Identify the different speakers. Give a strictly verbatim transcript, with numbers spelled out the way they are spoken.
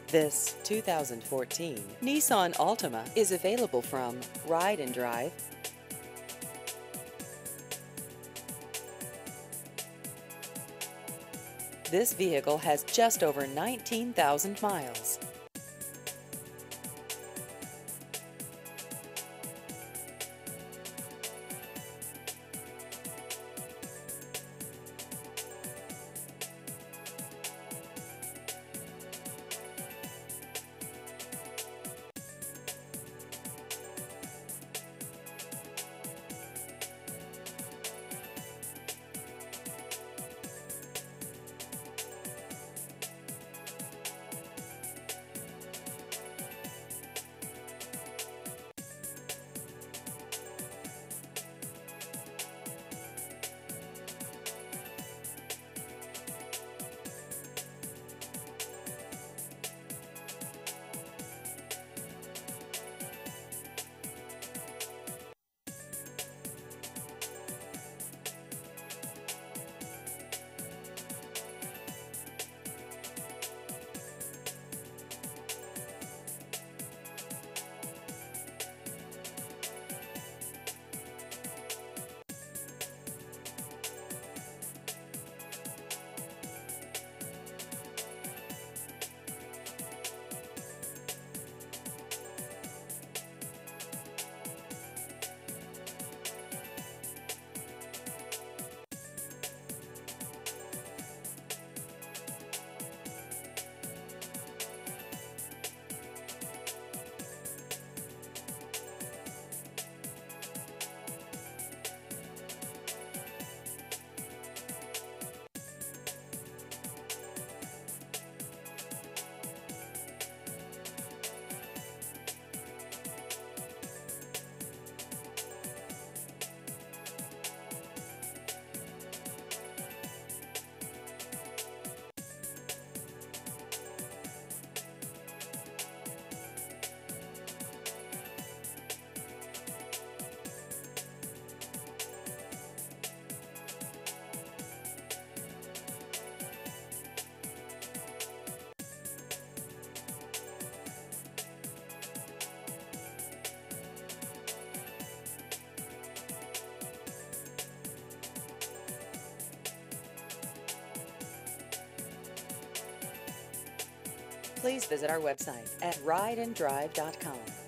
Speaker 1: This two thousand fourteen Nissan Altima is available from Ride and Drive. This vehicle has just over nineteen thousand miles. Please visit our website at ride and drive dot com.